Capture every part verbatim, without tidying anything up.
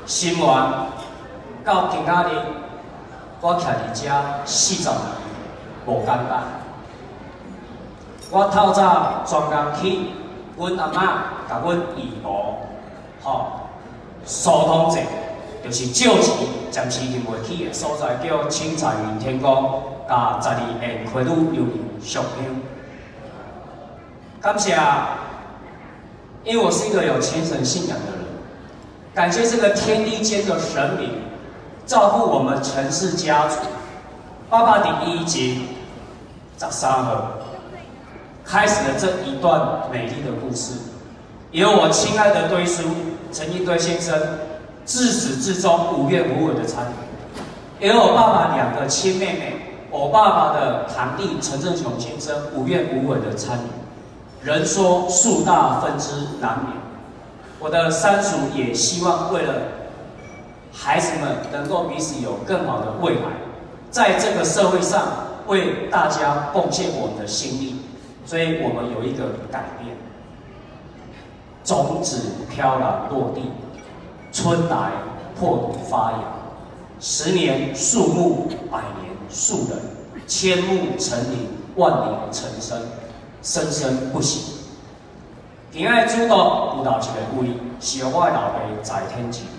新闻到今仔日，我徛伫遮四十年，无简单。我透早专工去，阮阿嬷甲阮姨婆，吼，疏通者，就是借钱暂时入袂起的所在，叫青彩云天宫，甲十二宴花女游灵上香。感谢，因为我是一个有虔诚信仰的人。 感谢这个天地间的神明，照顾我们陈氏家族。爸爸的一节十三号，开始了这一段美丽的故事。由我亲爱的堆叔陈一堆先生自始至终无怨无悔的参与，由我爸爸两个亲妹妹，我爸爸的堂弟陈正雄先生无怨无悔的参与。人说树大分枝难免。 我的三叔也希望为了孩子们能够彼此有更好的未来，在这个社会上为大家贡献我们的心力，所以我们有一个改变。种子飘然落地，春来破土发芽，十年树木，百年树人，千木成林，万年成生，生生不息。 今仔主导有头一个位，是由我的老爸在天之。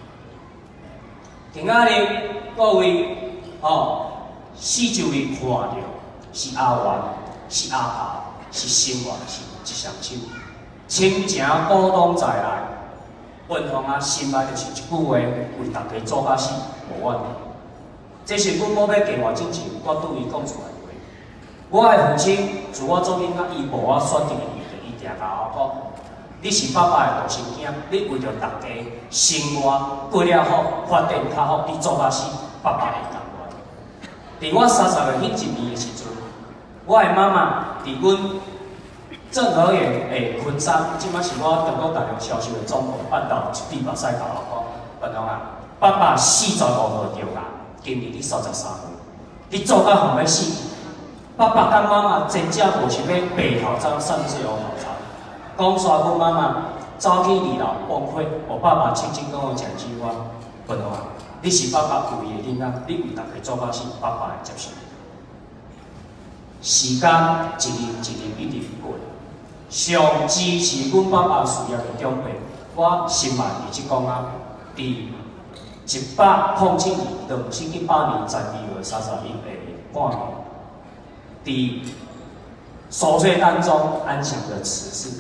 今仔日各位哦，四周围看到是阿元，是阿爸，是新元，是一双手，亲情鼓动在来。文芳啊，心内就是一句话，为大家做甲死，无怨言。这是阮某要计划之前，我对伊讲出来的话。我的父亲自我做囡仔，伊无我选定的。 伊定甲我讲，你是爸爸的独生囝，你为着大家生活过了好，发展较好，你做甲死，爸爸会甘愿。伫我三十岁迄一年的时阵，我的妈妈伫阮正和园的昆山，即摆是我中国大陆销售的总部办到一比目屎甲我讲，文龙啊，爸爸四十五号着啦，今年你三十三岁，你做甲后尾死。 爸爸跟妈妈真正无想要白头苍，甚至有好长。讲煞阮妈妈早起二老崩溃，我爸爸轻轻跟我讲一句话：“文龙啊，你是爸爸有意的囡仔，你为大家做甲是爸爸会接受。”时间一日一日一日过，上支持阮爸爸事业的长辈，我心内一直讲啊，伫一百零七年到七一八年十二月三十一日半年。 伫守岁当中安详的辞世。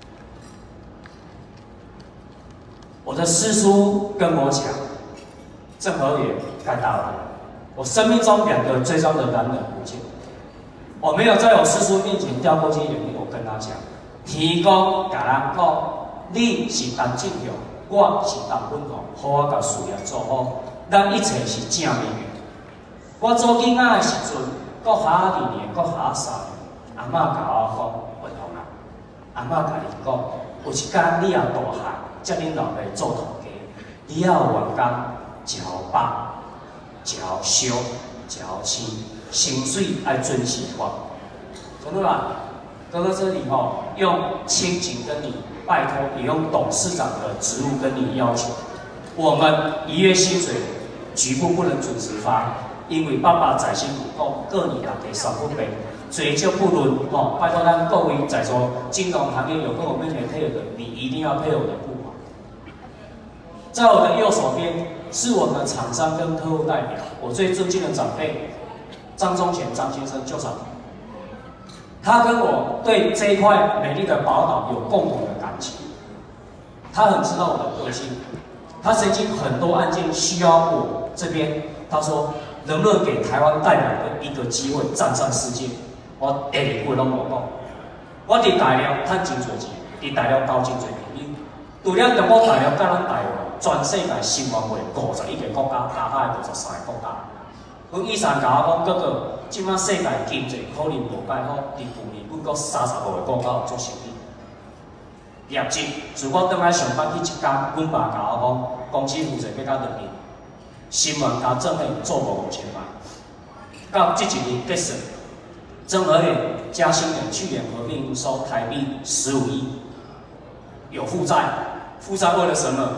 我的师叔跟我讲，郑和也该到了。我生命中两个最重要的男人不见，我没有在我师叔面前掉过这眼泪。我跟他讲，天公甲咱讲，你是陈正雄，我是陈文宏，好我甲事业做好，咱一切是正面的。我做囡仔的时阵。 搁下二年，搁下三年，阿嬷甲我讲，文宏啊，阿嬷甲你讲，有一天你也大汉，接恁老爸做头家，你也有员工交爸、交小、交亲，薪水爱准时还。陈老板，哥哥这里吼，用亲情跟你拜托，也用董事长的职务跟你要求，我们一月薪水局部不能准时发。 因为爸爸在辛苦，讲各你大家三不倍，追究不论哦。拜托咱各位在座金融行业有跟我面前配合的，你一定要配合我的步伐。在我的右手边是我们的厂商跟客户代表，我最尊敬的长辈张忠贤张先生就长，他跟我对这一块美丽的宝岛有共同的感情，他很知道我的个性，他曾经很多案件需要我这边，他说。 能不能给台湾代表的一个机会站上世界？我第二句拢无讲。我伫大陆赚真侪钱，伫大陆交真侪朋友。除了中国大陆甲咱台湾，全世界新闻会五十一个国家，加起来五十三个国家。阮医生甲我讲，哥哥，即马世界经济可能无介好，伫去年阮国三十五个国家做生意。业绩，自我倒来上班去一天，阮爸甲我讲，公司负责要到两年。 新闻加正面做无五千万，到这几年结束，正和园、嘉兴园去年合并营收台币十五亿，有负债，负债为了什么？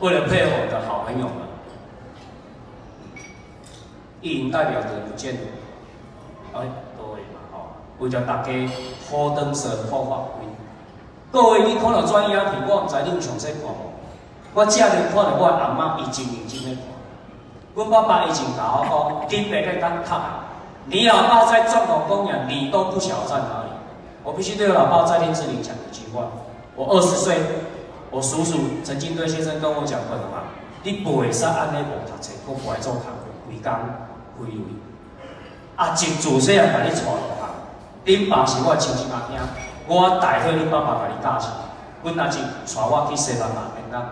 为了配合我的好朋友们，意营代表的不见了，哎，各位嘛吼，为着大家好登神好发挥。各位，你看到转影片，我毋知你有详细看无？我遮日看到我的阿嬷，伊真认真咧看。阮爸爸以前甲我讲，顶白咧当读啊，你老爸在状况公园，你都不晓得在哪里。我必须对我老爸在天之灵讲一句话：我二十岁，我叔叔曾经对先生跟我讲过嘛，你袂使安尼无读册，搁不爱做工课，规工规位。啊，一自细汉甲你带入行，恁爸是我亲戚阿兄，我代替恁爸爸甲你教起。阮阿叔带我去西班牙面啦。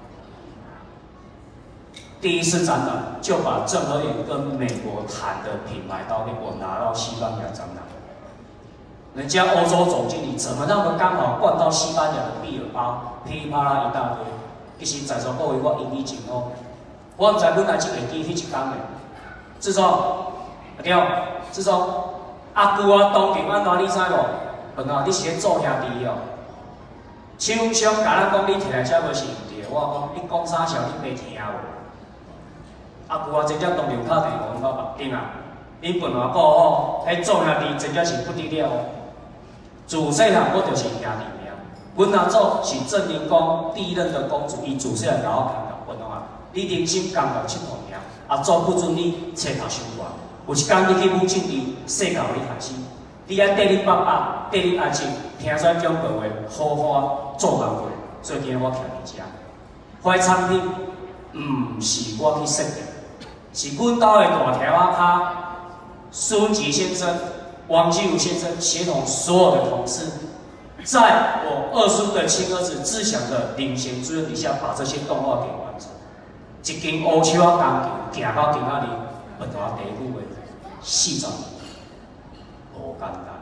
第一次展览就把郑和眼跟美国谈的品牌刀片，我拿到西班牙展览。人家欧洲总经理怎么那么刚好灌到西班牙的毕尔巴，噼里啪啦一大堆。其实在座各位我英语真好，我毋知阮阿叔会记迄一工的。志忠，阿爹，志忠，阿舅啊，当兵安怎你知无？本啊，你是咧做兄弟哦。厂商甲咱讲你摕来遮无是毋对，我讲你讲啥潲你袂听无？阿舅啊，真正当面敲电话阮爸爸，囝啊，恁本话讲哦，迄做兄弟真正是不得了哦。自细汉我就是兄弟命，阮阿祖是正宁宫第一任的公主，伊自细汉甲我牵到，本啊，你人生甘到七号命，阿祖不准你册读伤悬。有一天你去母亲伫世教你开始，你爱缀恁爸爸，缀恁阿叔，听说讲句话，好好做人过。所以今日我徛伫遮，怀产品毋是我去设计。是阮兜的大条仔卡，苏文吉先生、王基武先生协同所有的同事，在我二叔的亲儿子志祥的领衔作用底下，把这些动画给完成。一间乌手仔工具行到今仔日，本来第一句话四十年，无简单。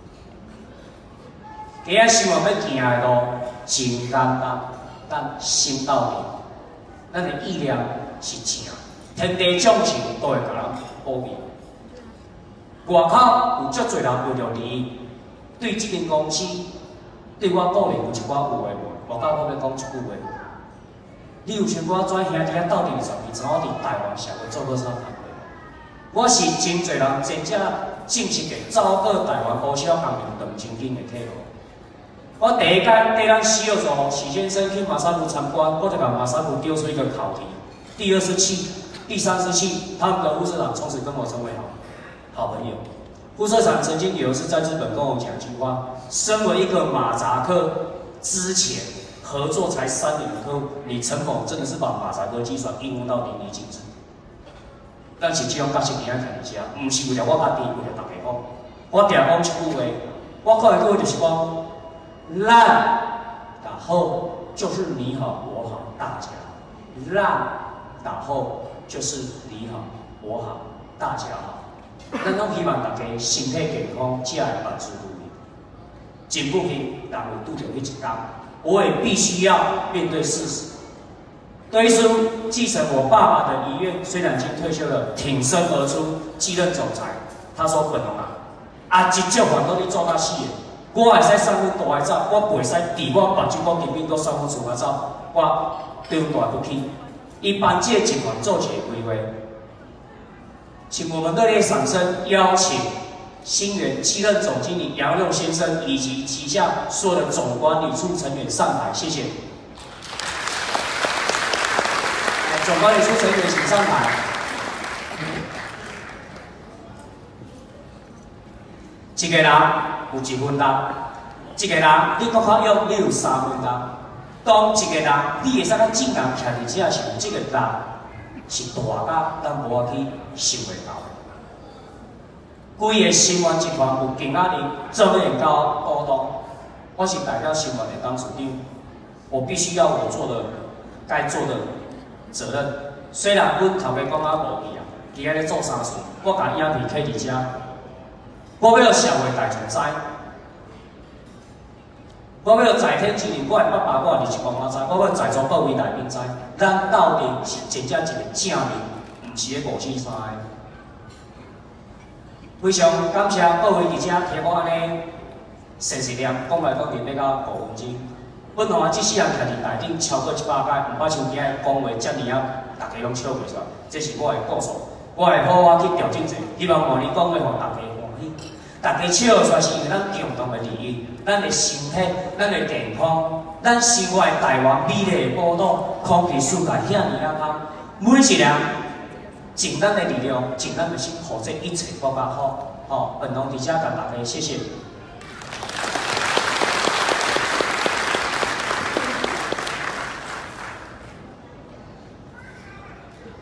今仔希望要行的路真简单，但心到底，咱的意念是正。天地将士都会甲人保庇。外口有足侪人为着利益，对这间公司，对我个人有一寡有诶话，我甲我要讲一句话。你有想过跩兄弟仔斗阵二十年，怎我伫台湾社会做过啥工课？我是真侪人真正正式的走过台湾高小工业长青筋的退路。我第一间缀咱西二组许先生去马萨布参观，我就把马萨布丢出一个考题。第二次去。第三次去，他们的副社长从此跟我成为好好朋友。副社长曾经有一次在日本跟我讲一句话：，身为一个马扎克之前合作才三年的客户，你陈某真的是把马扎克计算应用到淋漓尽致。但是这种角色今仔徛伫遮，毋是为了我家己，为了大家好。我定讲一句话，我讲的句话就是讲，烂打后就是你好我好大家好，烂打后。就是你好，我好，大家好。咱拢希望大家身体健康，才会万事如意。真不幸，但有拄着迄一天，我也必须要面对事实。堆叔继承我爸爸的遗愿，虽然已经退休了，挺身而出，继任总裁。他说：“本龙啊，啊，一种烦恼你做到死的，我会使送阮大海走，我袂使伫我目睭我前面搁送阮厝仔走，我对阮大不起。”一般这集团做起规划，请我们热烈掌声邀请新源七任总经理杨佑先生以及旗下所有的总管理处成员上台，谢谢。总管理处成员请上台。一个人有一分担，一个人你搁较勇，你有三分担。当一个人，你会使较正人徛伫遮时，这个人是大甲咱无法去想袂到。规个新源集团有今仔日这么高股东，我是代表新源的董事长，我必须要我做的该做的责任。虽然阮头家讲啊无去啊，今仔日做三事，我甲影片开伫遮，我要社会大众知。我要在天之灵，我的爸爸，我的日光我知，我要在座各位来宾知，咱到底是真正一个正面，毋是咧五四三的。非常感谢各位伫遮听我安尼，实实念讲来讲去要到五分钟。 阮两个即世人徛伫台顶超过一百摆，毋捌像今日讲话遮尔啊，大家拢笑袂出来。这是我的故事，我会好好去调整者，希望我哩讲的互大家欢喜。大家笑出来是因为咱共同的利益，咱的身体，咱的健康，咱生活的台湾美丽的宝岛，空气世界遐尔啊歹，每一人尽咱的力量，尽咱的心，互这一切更加好。吼，本龙伫遮甲大家谢谢。